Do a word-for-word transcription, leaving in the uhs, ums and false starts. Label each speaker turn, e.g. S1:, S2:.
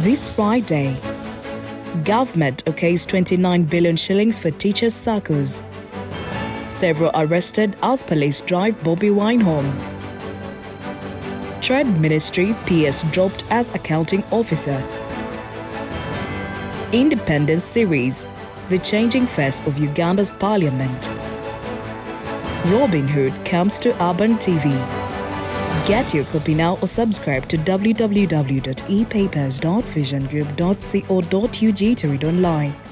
S1: This Friday, government okays twenty-nine billion shillings for teachers' circles. Several arrested as police drive Bobby Wine home. Trade Ministry P S dropped as accounting officer. Independence series, the changing face of Uganda's parliament. Robin Hood comes to Urban T V. Get your copy now or subscribe to w w w dot e papers dot vision group dot co dot u g to read online.